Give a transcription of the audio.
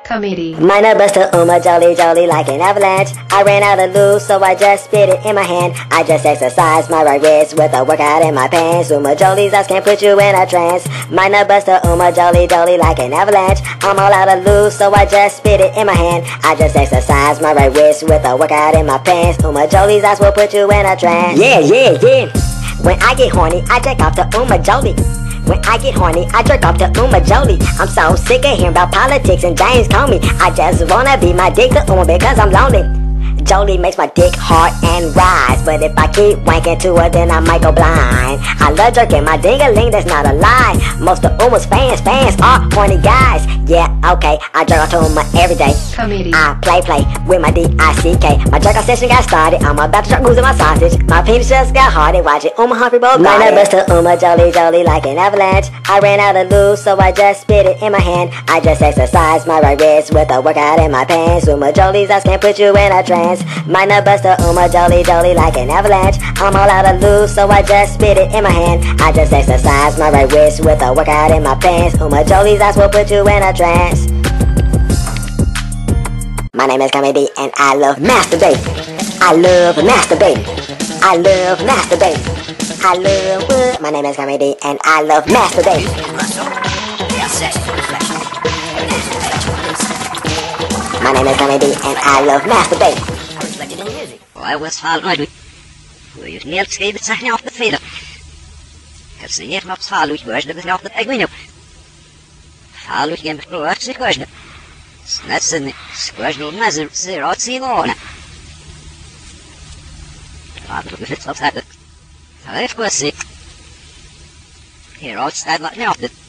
CummyDee. Minor buster, Uma Jolie, Jolie like an avalanche. I ran out of lube, so I just spit it in my hand. I just exercised my right wrist with a workout in my pants. Uma Jolie's eyes can put you in a trance. Minor buster, Uma Jolie, Jolie like an avalanche. I'm all out of lube, so I just spit it in my hand. I just exercised my right wrist with a workout in my pants. Uma Jolie's eyes will put you in a trance. Yeah. When I get horny, I jack off to Uma Jolie. When I get horny, I jerk off to Uma Jolie. I'm so sick of hearing about politics and James Cummy. I just wanna be my dick to Uma because I'm lonely. Jolie makes my dick hard and rise, but if I keep wanking to her, then I might go blind. I love jerking my ding-a-ling, that's not a lie. Most of Uma's fans are horny guys. Yeah, okay, I jerk off to Uma every day. CummyDee. I play with my D-I-C-K. My jerk off session got started, I'm about to start losing my sausage. My penis just got hard, watching Uma Humphrey both got it. Buster, Uma Jolie, Jolie like an avalanche. I ran out of lube, so I just spit it in my hand. I just exercised my right wrist with a workout in my pants. Uma Jolie's eyes can put you in a trance. Minor buster, Uma Jolie, Jolie like an avalanche. I'm all out of lube, so I just spit it in my hand. I just exercised my right wrist with a workout in my pants. Uma Jolie's eyes will put you in a trance. My name is CummyDee and I love masturbating. I love masturbating. I love masturbating. I love what? My name is CummyDee and I love masturbating. My name is CummyDee and I love masturbating. I was following you near the sign off the feeder. Because the year of follow you was the bit of the penguin. Follow him through a question. That's in the squashing measure 0 on. If it's upside the I was sick. Here outside like now.